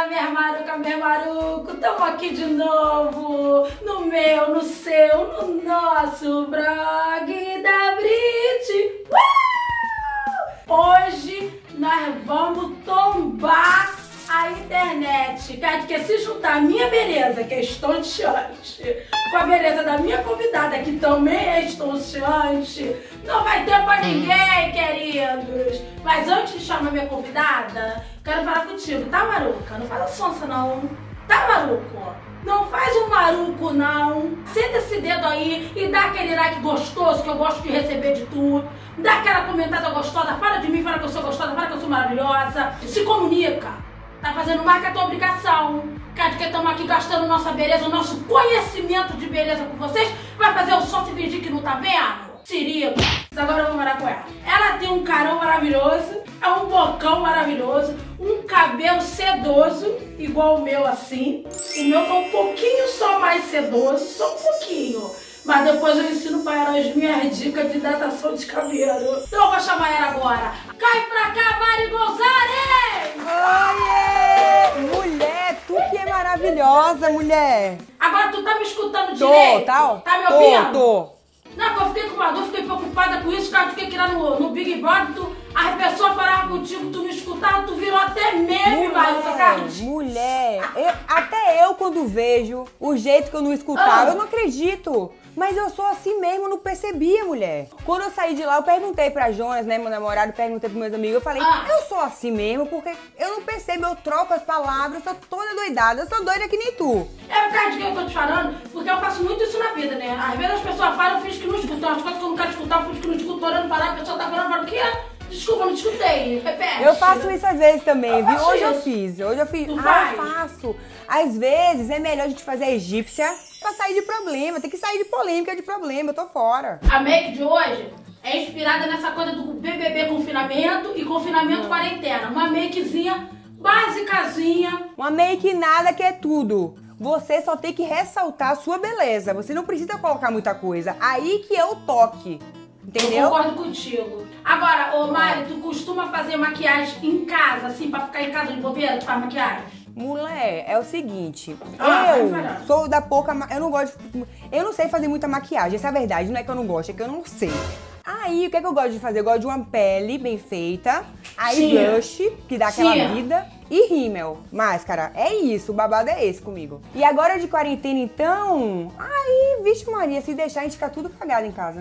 Fala, minha maruca, meu maruco, tamo aqui de novo, no meu, no seu, no nosso blog da Brit. Hoje nós vamos tombar a internet, que se juntar a minha beleza, que é estonteante, com a beleza da minha convidada, que também é estonteante, não vai ter pra ninguém, queridos. Mas antes de chamar minha convidada, quero falar contigo, tá, maruca? Não faz sonsa, não. Tá, maruco? Não faz um maruco, não. Senta esse dedo aí e dá aquele like gostoso, que eu gosto de receber de tu. Dá aquela comentada gostosa, fala de mim, fala que eu sou gostosa, fala que eu sou maravilhosa. Se comunica. Tá fazendo mais que a tua obrigação. Que estamos aqui gastando nossa beleza, nosso conhecimento de beleza com vocês. Vai fazer o som e fingir que não tá vendo? Sirica. Agora eu vou morar com ela. Ela tem um carão maravilhoso, é um bocão maravilhoso, um cabelo sedoso, igual o meu assim. O meu tá um pouquinho só mais sedoso, só um pouquinho. Mas depois eu ensino pra ela as minhas dicas de hidratação de cabelo. Então eu vou chamar ela agora. Cai pra cá, Mari Gonzalez! Oiê! Mulher, tu que é maravilhosa, mulher! Agora tu tá me escutando direito? Tá me ouvindo? Tô. Não, que eu fiquei com uma dor, fiquei preocupada com isso, cara, fiquei aqui lá no Big Brother, as pessoas falavam contigo, tu não escutava, tu virou até meme, Maruca, Carlos. Mulher, até eu quando vejo o jeito que eu não escutava, eu não acredito. Mas eu sou assim mesmo, eu não percebia, mulher. Quando eu saí de lá, eu perguntei pra Jonas, né, meu namorado, perguntei pros meus amigos, eu falei, eu sou assim mesmo, porque eu não percebo, eu troco as palavras, eu sou toda doidada, eu sou doida que nem tu. É por causa de que eu tô te falando, porque eu faço muito isso na vida, né? Às vezes as pessoas falam, eu finge que não escutam, as coisas que eu não quero escutar, eu finge que não escuto, olhando para a pessoa tá falando, eu falo, o quê? Desculpa, não te escutei, repete. Eu faço isso às vezes também, viu? Hoje eu fiz. Tu faz? Eu faço. Às vezes é melhor a gente fazer a egípcia pra sair de problema. Tem que sair de polêmica, de problema. Eu tô fora. A make de hoje é inspirada nessa coisa do BBB confinamento e confinamento quarentena. Uma makezinha basicazinha. Uma make nada que é tudo. Você só tem que ressaltar a sua beleza. Você não precisa colocar muita coisa. Aí que é o toque. Entendeu? Eu concordo contigo. Agora, ô Mari, tu costuma fazer maquiagem em casa, assim, pra ficar em casa de bobeira, tu faz maquiagem? Mulher, é o seguinte, eu sou da pouca, eu não sei fazer muita maquiagem, essa é a verdade, não é que eu não gosto, é que eu não sei. Aí, o que é que eu gosto de fazer? Eu gosto de uma pele bem feita, aí blush, que dá aquela vida, e rímel, máscara. É isso, o babado é esse comigo. E agora de quarentena, então, aí, vixe Maria, se deixar a gente fica tudo cagado em casa.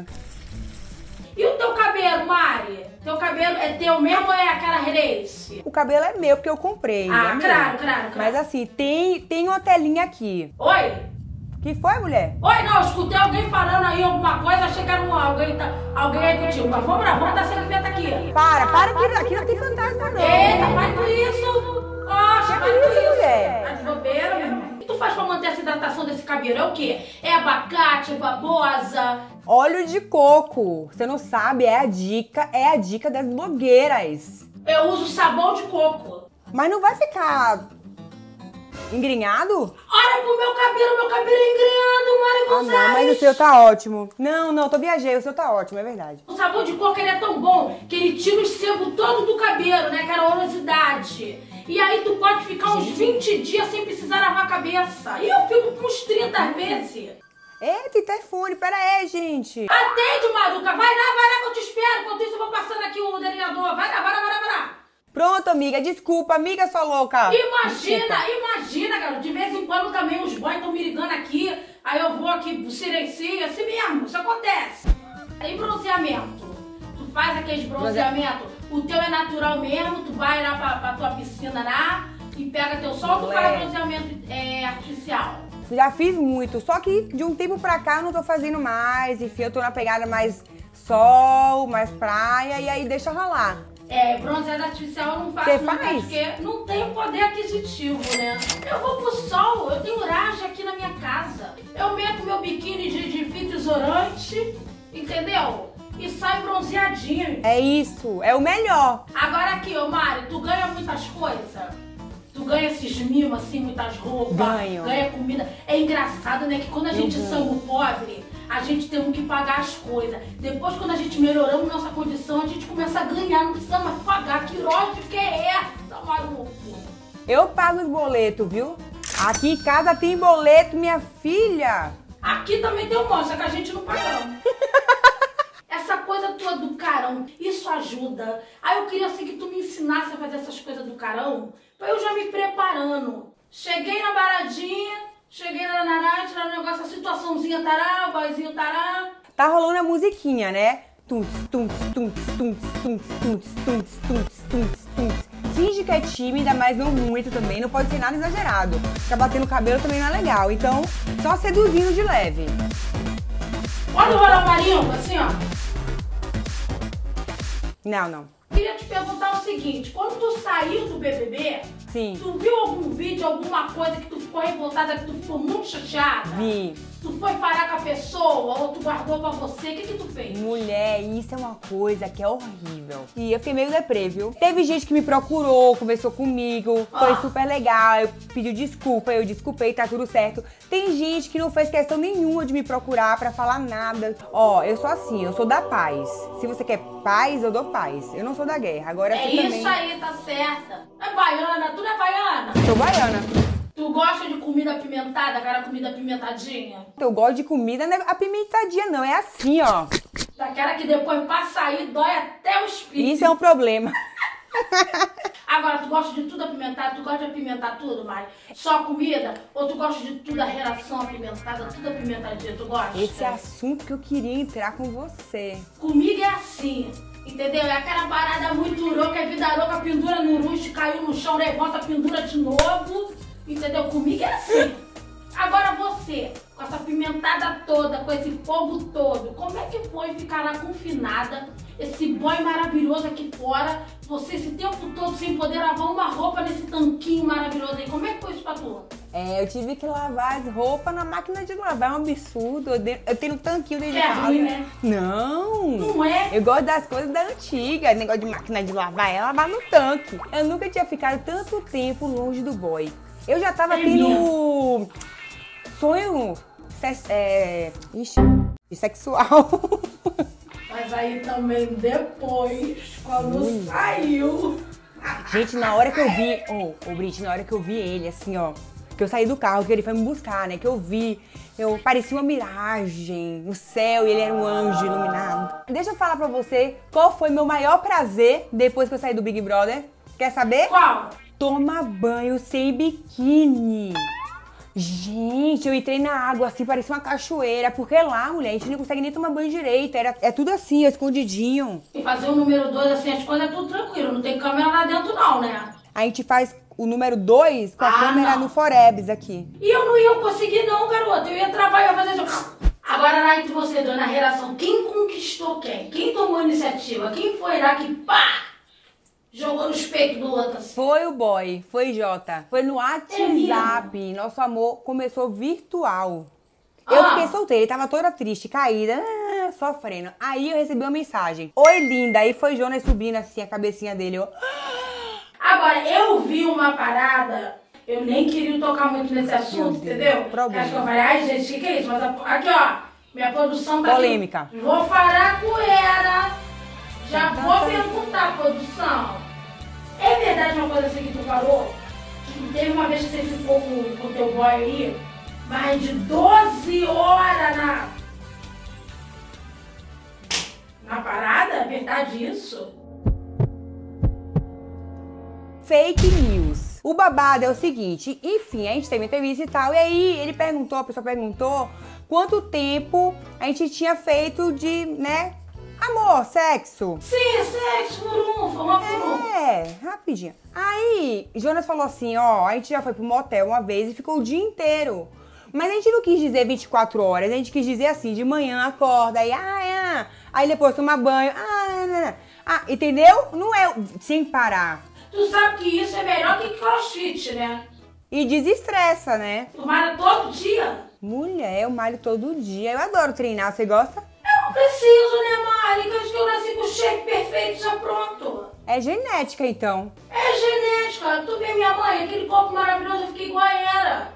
E o teu cabelo, Mari? Teu cabelo é teu mesmo ou é aquela Renace? O cabelo é meu, porque eu comprei. Ah, claro. Mas assim, tem uma telinha aqui. Oi? Que foi, mulher? Oi, não, escutei alguém falando aí alguma coisa, achei que era alguém aí contigo. Mas vamos lá, vamos dar seguimento aqui. Para que aqui não tem fantasma, não. Eita, para com isso. Oxe, para com isso. Mulher? Tá de bobeira, meu irmão. O que tu faz pra manter essa hidratação desse cabelo? É o quê? É abacate, é babosa? Óleo de coco. Você não sabe, é a dica das blogueiras. Eu uso sabão de coco. Mas não vai ficar engrenhado? Olha pro meu cabelo é engrenhado, Mari Gonzalez. Não, mas o seu tá ótimo. Não, tô viajei, o seu tá ótimo, é verdade. O sabão de coco, ele é tão bom que ele tira o sebo todo do cabelo, né? Aquela oleosidade. E aí tu pode ficar uns 20 dias sem precisar lavar a cabeça. E eu fico com uns 30 vezes. Eita, interfone, pera aí, gente. Atende, Maruca, vai lá que eu te espero. Enquanto isso eu vou passando aqui o delineador. Vai lá. Pronto, amiga, desculpa, amiga sua louca. Imagina, garoto, de vez em quando também os boys estão me ligando aqui, aí eu vou aqui, silencio, assim mesmo, isso acontece. Aí bronzeamento, tu faz aquele bronzeamento, o teu é natural mesmo, tu vai lá pra tua piscina lá e pega teu sol, tu faz bronzeamento artificial. Já fiz muito, só que de um tempo pra cá eu não tô fazendo mais, enfim, eu tô na pegada mais sol, mais praia, e aí deixa rolar. Bronzeado artificial eu não faço porque não tenho poder aquisitivo, né? Eu vou pro sol, eu tenho laje aqui na minha casa. Eu meto meu biquíni de fita isolante, entendeu? E saio bronzeadinho. É isso, é o melhor. Agora aqui, ô Mari, tu ganha muitas coisas? Tu ganha esses mimos, assim, muitas roupas, ganha comida. É engraçado, né, que quando a gente somos pobre, a gente tem que pagar as coisas. Depois, quando a gente melhoramos nossa condição, a gente começa a ganhar, não precisa mais pagar. Que lógica que é essa, maluco? Eu pago os boletos, viu? Aqui em casa tem boleto, minha filha. Aqui também tem um monte, só que a gente não pagamos. Essa coisa tua do carão, isso ajuda. Aí eu queria assim que tu me ensinasse a fazer essas coisas do carão, pra eu já me preparando. Cheguei na baradinha, cheguei na nará, tirar um negócio, a situaçãozinha tará, o boyzinho tará. Tá rolando a musiquinha, né? Tunts, tunts, tunts, tunts, tunts, tunts, tunts, tunts, tunts, tunts. Finge que é tímida, mas não muito também, não pode ser nada exagerado. Ficar batendo cabelo também não é legal, então só seduzindo de leve. Pode rolar o marinho, assim, ó. Não. Queria te perguntar o seguinte, quando tu saiu do BBB, Sim. Tu viu algum vídeo, alguma coisa que tu ficou revoltada, que tu ficou muito chateada? Vi. Tu foi parar com a pessoa ou tu guardou pra você? O que tu fez? Mulher, isso é uma coisa que é horrível. E eu fiquei meio deprê, viu? Teve gente que me procurou, conversou comigo, foi super legal, eu pedi desculpa, eu desculpei, tá tudo certo. Tem gente que não fez questão nenhuma de me procurar pra falar nada. Ó, eu sou assim, eu sou da paz. Se você quer paz, eu dou paz. Eu não sou da guerra. Agora é isso também... aí, tá certa. É baiana, tu não é baiana? Sou baiana. Tu gosta de comida apimentada, aquela comida apimentadinha? Eu gosto de comida, não é apimentadinha não, é assim, ó. Daquela que depois pra sair dói até o espírito. Isso é um problema. Agora, tu gosta de tudo apimentado? Tu gosta de apimentar tudo, Mari? Só comida? Ou tu gosta de tudo a relação apimentada, tudo apimentadinho? Tu gosta? Esse é assunto que eu queria entrar com você. Comigo é assim, entendeu? É aquela parada muito louca, é vida louca, pendura no rusto, caiu no chão, levanta, pendura de novo. Entendeu? Comigo é assim. Agora você, com essa pimentada toda, com esse fogo todo, como é que foi ficar lá confinada, esse boy maravilhoso aqui fora, você esse tempo todo sem poder lavar uma roupa nesse tanquinho maravilhoso aí? Como é que foi isso pra tu? Eu tive que lavar as roupas na máquina de lavar, é um absurdo. Eu tenho um tanquinho dentro de casa. É ruim, né? Não! Não é? Eu gosto das coisas da antiga, negócio de máquina de lavar, é lavar no tanque. Eu nunca tinha ficado tanto tempo longe do boy. Eu já tava tendo sonho sexual. Mas aí também depois, quando saiu... Gente, na hora que eu vi... Brit, na hora que eu vi ele, assim, ó... Que eu saí do carro, que ele foi me buscar, né? Que eu vi... parecia uma miragem no céu e ele era um anjo iluminado. Deixa eu falar pra você qual foi meu maior prazer depois que eu saí do Big Brother. Quer saber? Qual? Tomar banho sem biquíni. Gente, eu entrei na água assim, parecia uma cachoeira. Porque lá, mulher, a gente não consegue nem tomar banho direito. É tudo assim, ó, escondidinho. E fazer o número 2 assim, as coisas é tudo tranquilo. Não tem câmera lá dentro não, né? A gente faz o número 2 com a câmera no Forebs aqui. E eu não ia conseguir não, garota. Eu ia travar, eu ia fazer assim. Agora lá entre você, dona relação, quem conquistou quem? Quem tomou a iniciativa? Quem foi lá que pá! Jogou nos peitos do outro assim? Foi o boy, foi Jota. Foi no WhatsApp. Nosso amor começou virtual. Eu fiquei solteira, ele tava toda triste, caída, sofrendo. Aí eu recebi uma mensagem. Oi, linda. Aí foi Jonas subindo assim, a cabecinha dele. Agora, eu vi uma parada, eu nem queria tocar muito nesse assunto, entendeu? Problema. Acho que eu falei, ai gente, que é isso? Mas aqui, ó, minha produção tá polêmica. Aqui. Vou falar com ela. Já vou perguntar, produção. É verdade uma coisa assim que tu falou? Que teve uma vez que você ficou com o teu boy aí, mais de 12 horas na parada? É verdade isso? Fake news. O babado é o seguinte, enfim, a gente teve entrevista e tal, e aí ele perguntou, a pessoa perguntou quanto tempo a gente tinha feito de, né, amor, sexo. Sim, sexo, uma por um. Rapidinho. Aí, Jonas falou assim, ó, a gente já foi pro motel uma vez e ficou o dia inteiro. Mas a gente não quis dizer 24 horas, a gente quis dizer assim, de manhã acorda, aí, aí depois toma banho, entendeu? Não é sem parar. Tu sabe que isso é melhor que crossfit, né? E desestressa, né? Tu malha todo dia? Mulher, eu malho todo dia. Eu adoro treinar, você gosta? Eu não preciso, né, Mari? Que eu nasci com o shape perfeito já pronto. É genética, então. É genética. Tu vê minha mãe, aquele corpo maravilhoso, eu fiquei igual a era.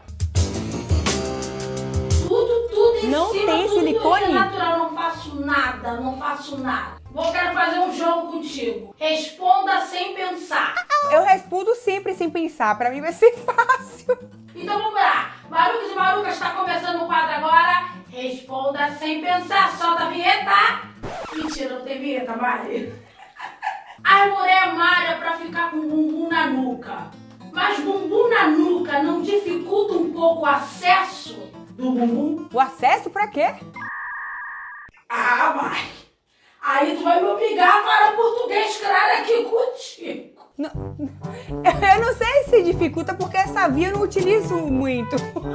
Tudo em não cima, tem tudo silicone? É natural, não faço nada. Quero fazer um jogo contigo. Responda sem pensar. Eu respondo sempre sem pensar. Pra mim vai ser fácil. Então vamos lá. Marucas e Marucas, está começando o quadro agora. Responda sem pensar. Solta a vinheta. Mentira, não tem vinheta, Mari. As mulheres malham pra ficar com bumbum na nuca. Mas bumbum na nuca não dificulta um pouco o acesso do bumbum? O acesso pra quê? Ah, mãe. Aí tu vai me obrigar a falar português claro aqui contigo. Não, eu não sei se dificulta porque essa via eu não utilizo muito.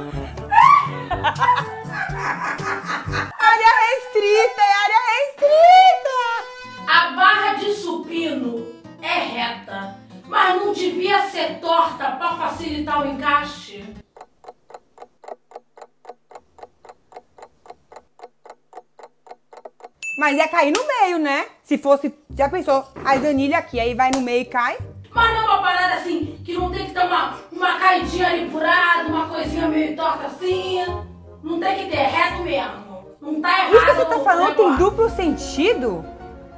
Área restrita, é área restrita. A barra de supino é reta, mas não devia ser torta para facilitar o encaixe? Mas ia cair no meio, né? Se fosse, já pensou, as anilhas aqui, aí vai no meio e cai? Mas não é uma parada assim, que não tem que ter uma caidinha ali por lado, uma coisinha meio torta assim. Não tem que ter, é reto mesmo. Não tá errado. Isso que você tá falando tem duplo sentido?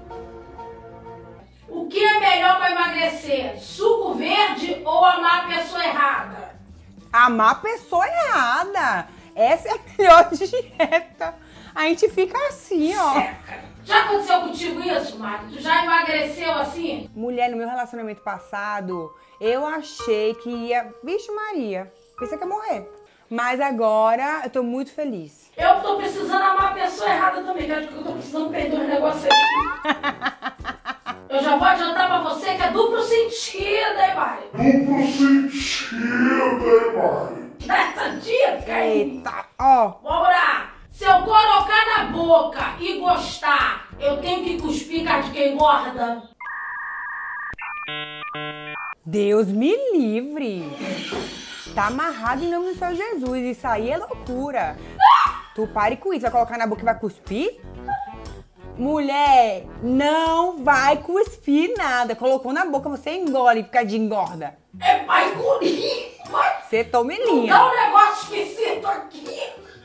O que é melhor para emagrecer? Suco verde ou amar a pessoa errada? Amar a pessoa errada. Essa é a melhor dieta. A gente fica assim, ó. Seca. Já aconteceu contigo isso, Mari? Tu já emagreceu assim? Mulher, no meu relacionamento passado, eu achei que ia... Vixe Maria, pensei que ia morrer. Mas agora eu tô muito feliz. Eu tô precisando amar a pessoa errada também, cara, porque eu tô precisando perder os negócios aqui. Eu já vou adiantar pra você que é duplo sentido, hein, Mari? Duplo sentido, hein, Mari? Essa dica aí. Eita, ó. Vamos lá. Se eu colocar na boca e gostar, eu tenho que cuspir cara de quem engorda? Deus me livre. Tá amarrado em nome do Senhor Jesus. Isso aí é loucura. Tu pare com isso. Vai colocar na boca e vai cuspir? Mulher, não vai cuspir nada. Colocou na boca, você engole, fica de engorda. É pai guri. Você toma linha. Dá um negócio esquisito aqui.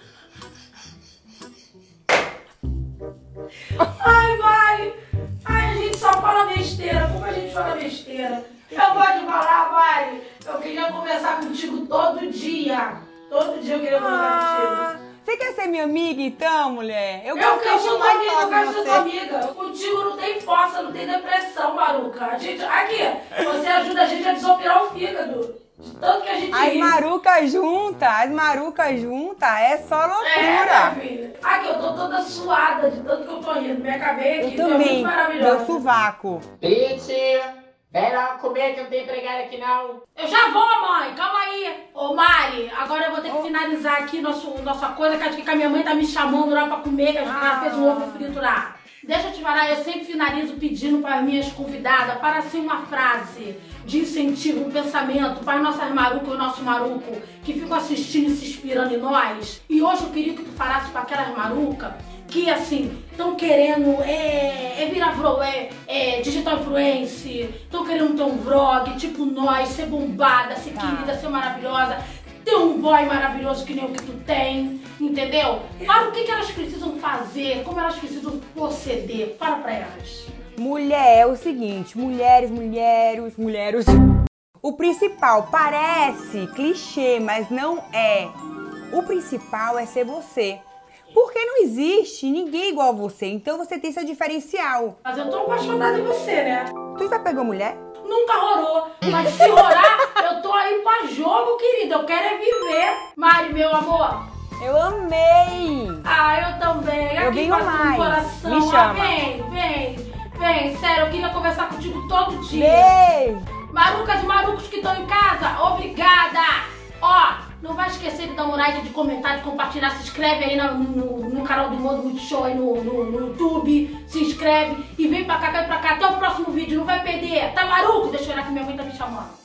Ai, Mari. Ai, a gente só fala besteira. Como a gente fala besteira? Eu vou te falar, Mari. Eu queria conversar contigo todo dia. Todo dia eu queria conversar contigo. Você quer ser minha amiga então, mulher? Eu sou tua amiga, eu quero ser tua amiga. Contigo não tem força, não tem depressão, Maruca. A gente, aqui, você ajuda a gente a desopirar o fígado. De tanto que a gente As marucas juntas, é só loucura. É, minha filha. Aqui, eu tô toda suada de tanto que eu tô rindo. Me acabei aqui, eu também, muito maravilhosa. meu sovaco. Pete, vem lá comer que não tem empregada aqui não. Eu já vou, mãe, calma aí. Ô, Mari, agora eu vou ter que finalizar aqui nossa coisa, que acho que a minha mãe tá me chamando lá pra comer, que a gente fez um ovo frito lá. Deixa eu te falar, eu sempre finalizo pedindo para as minhas convidadas, para assim uma frase de incentivo, um pensamento para as nossas marucas e o nosso maruco que ficam assistindo e se inspirando em nós. E hoje eu queria que tu falasse para aquelas marucas que assim, estão querendo virar digital influencer, estão querendo ter um vlog, tipo nós, ser bombada, ser querida, ser maravilhosa. Ter um boy maravilhoso que nem o que tu tem, entendeu? Fala o que elas precisam fazer, como elas precisam proceder. Fala pra elas. Mulher, é o seguinte, mulheres. O principal parece clichê, mas não é. O principal é ser você. Porque não existe ninguém igual a você, então você tem seu diferencial. Mas eu tô apaixonada em você, né? Tu já pegou mulher? Nunca rolou, mas se rolar, eu tô aí pra jogo, querida. Eu quero é viver. Mari, meu amor. Eu amei. Ah, eu também. Eu aqui venho mais. Coração. Me chama. Vem. Sério, eu queria conversar contigo todo dia. Beijo. Marucas e marucos que estão em casa, obrigada. Ó, não vai esquecer de dar um like, de comentar, de compartilhar. Se inscreve aí no canal do Modo Multishow aí no YouTube. Se inscreve e vem pra cá, vai pra cá. Até o próximo vídeo, não vai perder. Tá maruco? Deixa eu olhar que minha mãe tá me chamando.